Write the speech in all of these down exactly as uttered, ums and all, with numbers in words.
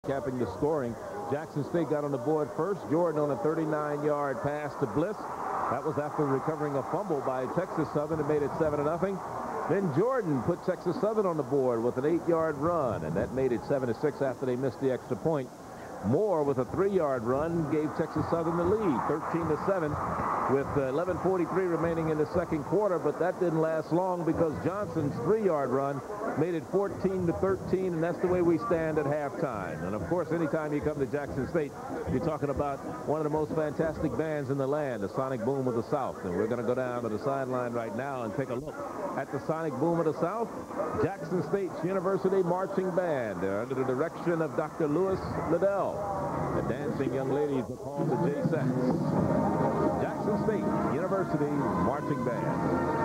Capping the scoring. Jackson State got on the board first. Jordan on a thirty-nine yard pass to Bliss. That was after recovering a fumble by Texas Southern and made it seven to nothing. Then Jordan put Texas Southern on the board with an eight yard run, and that made it seven to six after they missed the extra point. Moore with a three yard run gave Texas Southern the lead, thirteen to seven, with eleven forty-three remaining in the second quarter, but that didn't last long because Johnson's three yard run made it fourteen to thirteen, and that's the way we stand at halftime. And of course, anytime you come to Jackson State, you're talking about one of the most fantastic bands in the land, the Sonic Boom of the South. And we're going to go down to the sideline right now and take a look at the Sonic Boom of the South, Jackson State's University Marching Band. They're under the direction of Doctor Lewis Liddell. The dancing young ladies are called the J S U Jackson State University Marching Band.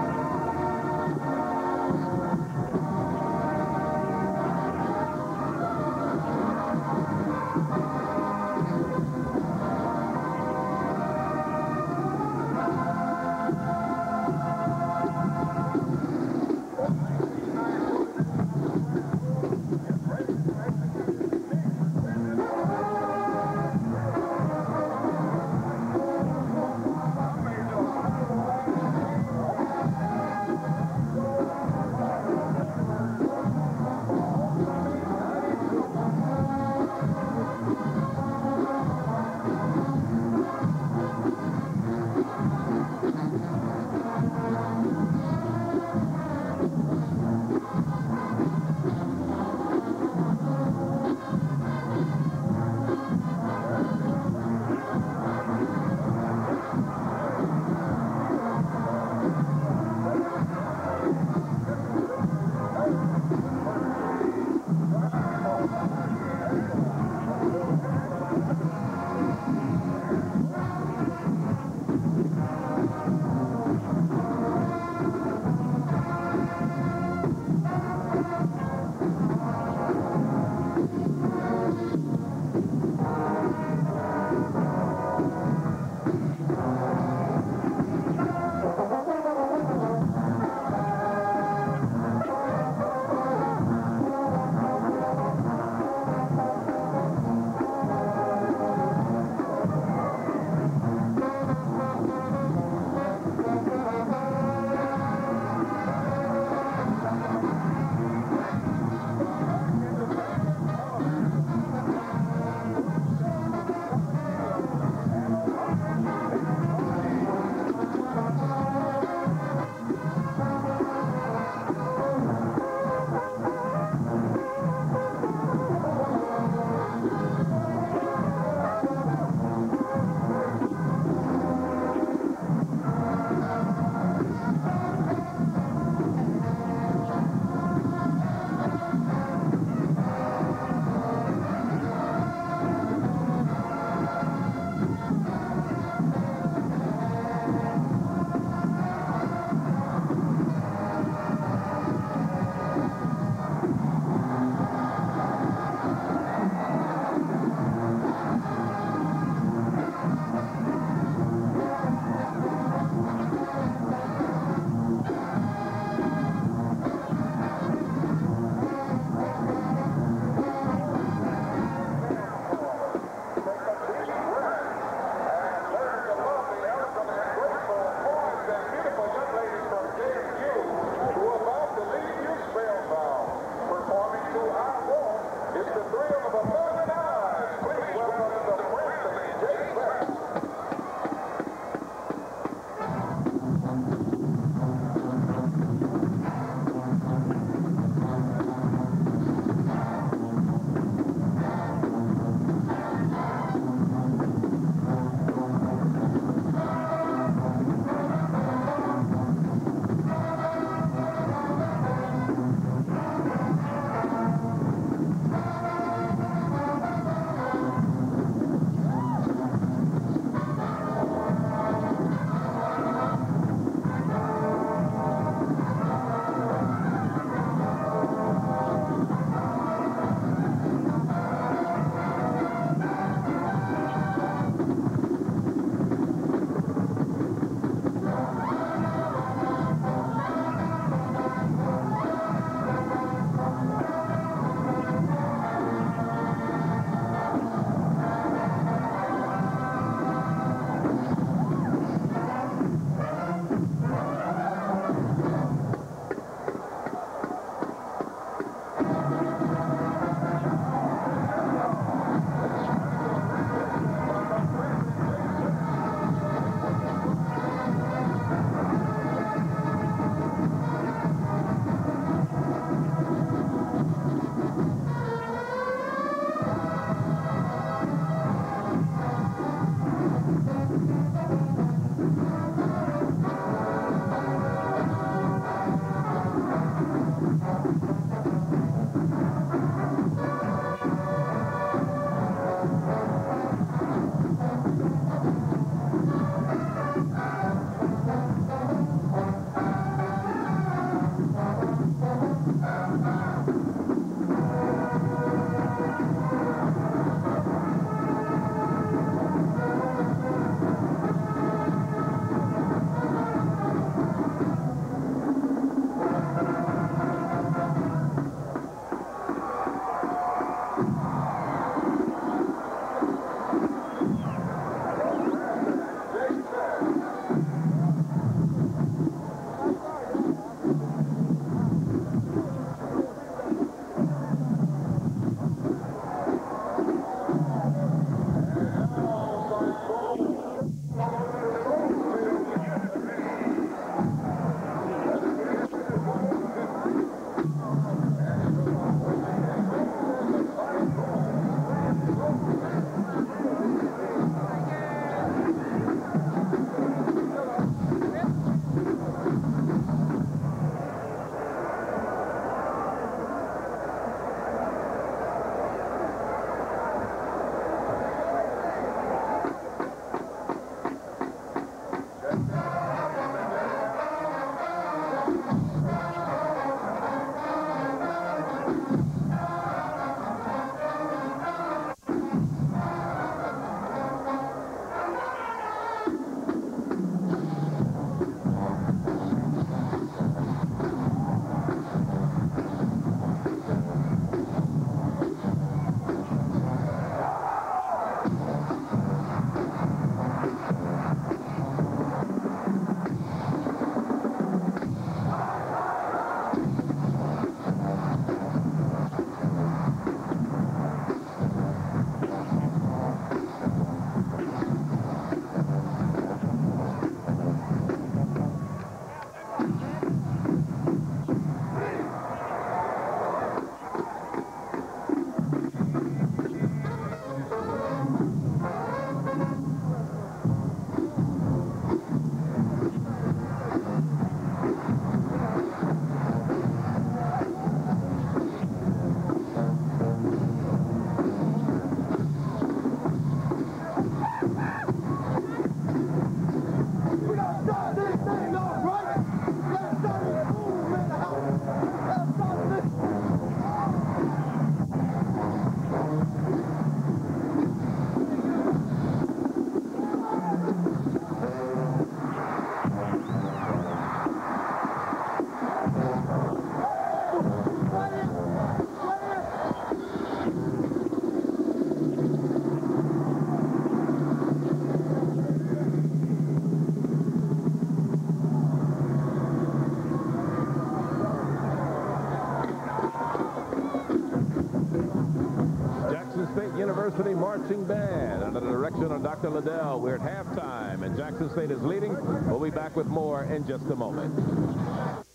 University Marching Band under the direction of Doctor Liddell. We're at halftime, and Jackson State is leading. We'll be back with more in just a moment.